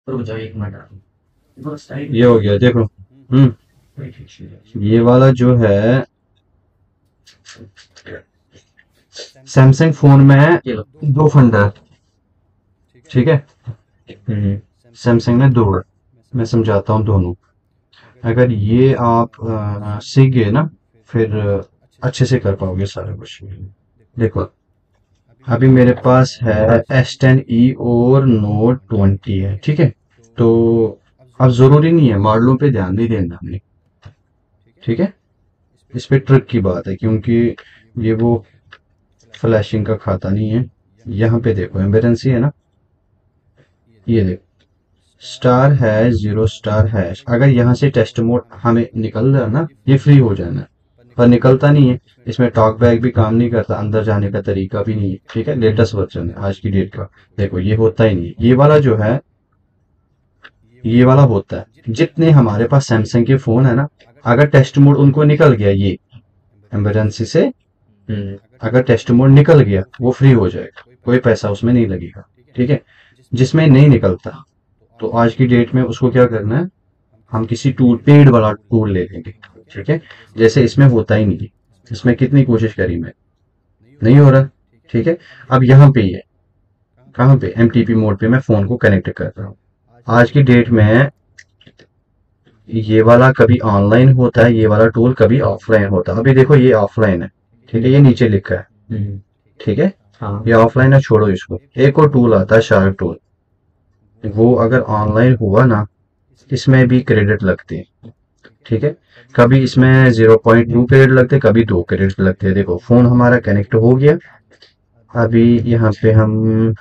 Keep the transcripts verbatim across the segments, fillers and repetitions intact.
रुक जाओ एक मिनट। ये हो गया देखो। हम्म ये वाला जो है सैमसंग फोन में है ये लो। दो फंडा है, ठीक है। हम्म सैमसंग में दो है, मैं समझाता हूँ दोनों। अगर ये आप अ, सीख गए ना, फिर अ, अच्छे से कर पाओगे सारा कुछ। देखो अभी मेरे पास है एस टेन ई और नोट ट्वेंटी है, ठीक है। तो अब जरूरी नहीं है मॉडलों पे ध्यान नहीं देना हमने, ठीक है। इस पे ट्रिक की बात है, क्योंकि ये वो फ्लैशिंग का खाता नहीं है। यहाँ पे देखो एम्बेरेंसी है ना, ये देखो स्टार है जीरो स्टार हैश। अगर यहाँ से टेस्ट मोड हमें निकल रहा है ना, ये फ्री हो जाना है, पर निकलता नहीं है। इसमें टॉक बैक भी काम नहीं करता, अंदर जाने का तरीका भी नहीं है, ठीक है। लेटेस्ट वर्जन है आज की डेट का। देखो ये होता ही नहीं है। ये वाला जो है, ये वाला होता है। जितने हमारे पास सैमसंग के फोन है ना, अगर टेस्ट मोड उनको निकल गया ये एमरजेंसी से, हम्म, अगर टेस्ट मोड निकल गया वो फ्री हो जाएगा, कोई पैसा उसमें नहीं लगेगा, ठीक है। जिसमें नहीं निकलता, तो आज की डेट में उसको क्या करना है, हम किसी टूल पेड वाला टूल ले लेंगे, ठीक है। जैसे इसमें होता ही नहीं है, इसमें कितनी कोशिश करी मैं, नहीं हो रहा, ठीक है। अब यहाँ पे ये कहाँ पे एमटीपी मोड पे मैं फोन को कनेक्ट कर रहा हूँ। आज की डेट में ये वाला कभी ऑनलाइन होता है, ये वाला टूल कभी ऑफलाइन होता है। अभी देखो ये ऑफलाइन है, ठीक है, ये नीचे लिखा है, हम्म, ठीक है। हाँ। ये ऑफलाइन है, छोड़ो इसको। एक और टूल आता है शार्क टूल, वो अगर ऑनलाइन हुआ ना, इसमें भी क्रेडिट लगते हैं, ठीक है। कभी इसमें जीरो पॉइंट टू क्रेडिट लगते, कभी दो क्रेडिट लगते हैं। देखो फोन हमारा कनेक्ट हो गया। अभी यहाँ पे हम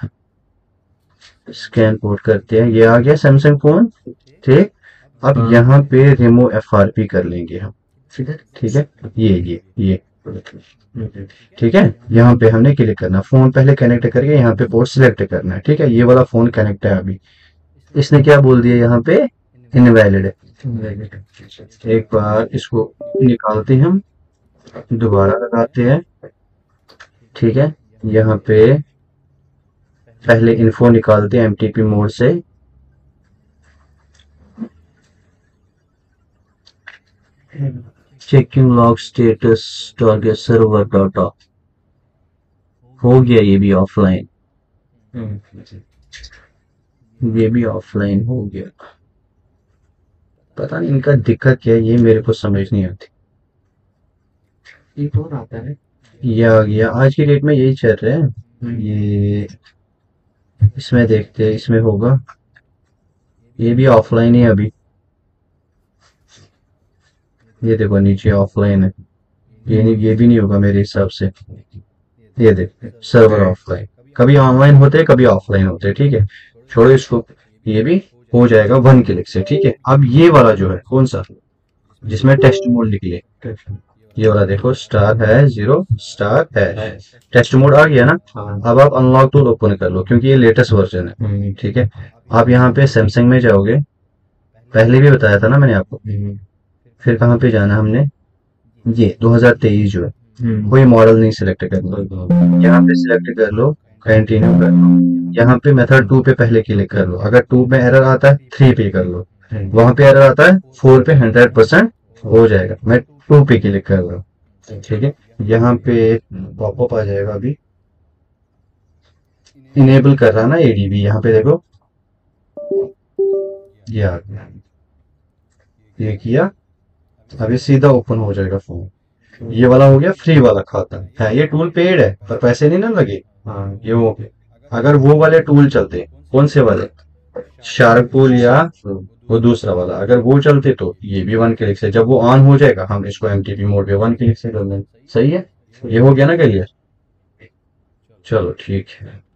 स्कैन कोड करते हैं, ये आ गया सैमसंग फोन, ठीक। अब हाँ। यहाँ पे रिमूव एफ आर पी कर लेंगे हम, ठीक है। ठीक है। ये ये ये ठीक है। यहाँ पे हमने क्लिक करना, फोन पहले कनेक्ट करके यहाँ पे पोर्ट सिलेक्ट करना है, ठीक है। ये वाला फोन कनेक्ट है अभी। इसने क्या बोल दिया यहाँ पे, इनवैलिड है। एक बार इसको निकालते हैं हम, दोबारा लगाते हैं, ठीक है। यहाँ पे पहले इन्फो निकालते हैं एमटीपी मोड से, checking log status target server data. हो गया ये भी ऑफलाइन, हम्म, ये भी ऑफलाइन हो गया। पता नहीं इनका दिक्कत क्या है, ये मेरे को समझ नहीं आती। ये कौन आता है? ये आ गया, आज की डेट में यही चल रहा है। हम्म, ये इसमें देखते हैं, इसमें होगा, ये भी ऑफलाइन ही है अभी। ये देखो नीचे ऑफलाइन है, ये नहीं, ये भी नहीं होगा मेरे हिसाब से। ये देख सर्वर ऑफलाइन, कभी ऑनलाइन होते हैं कभी ऑफलाइन होते हैं, ठीक है। छोड़ो इसको, ये भी हो जाएगा वन क्लिक से, ठीक है। अब ये वाला जो है कौन सा, जिसमें टेस्ट मोड निकले, ये वाला देखो स्टार है जीरो स्टार है, टेस्ट मोड आ गया ना। हाँ। अब आप अनलॉक टूल ओपन कर लो, क्योंकि ये लेटेस्ट वर्जन है, हम्म, ठीक है। आप यहाँ पे सैमसंग में जाओगे, पहले भी बताया था ना मैंने आपको। हम्म, फिर कहाँ पे जाना हमने, ये दो हज़ार तेईस जो है, हम्म, कोई मॉडल नहीं सिलेक्ट करना, यहाँ पे सिलेक्ट कर लो, कंटिन्यू कर लो। यहाँ पे मेथड टू पे पहले क्लिक कर लो, अगर टू में एरर आता है थ्री पे कर लो, वहां पे एरर आता है फोर पे हंड्रेड परसेंट हो जाएगा। मैं टू पे क्लिक कर रहा हूँ, ठीक है। यहाँ पे पॉपअप आ जाएगा, अभी इनेबल कर रहा ना एडीबी, यहाँ पे देखो ये आ गया, ये किया, अभी सीधा ओपन हो जाएगा फोन। ये वाला हो गया फ्री वाला खाता है, ये टूल पेड है पर पैसे नहीं ना लगे। हाँ ये हो गया। अगर वो वाले टूल चलते, कौन से वाले, शार्क टूल या वो दूसरा वाला, अगर वो चलते तो ये भी वन क्लिक से, जब वो ऑन हो जाएगा हम इसको एमटीपी मोड पे वन क्लिक से कर लेंगे। सही है, ये हो गया ना क्लियर। चलो ठीक है।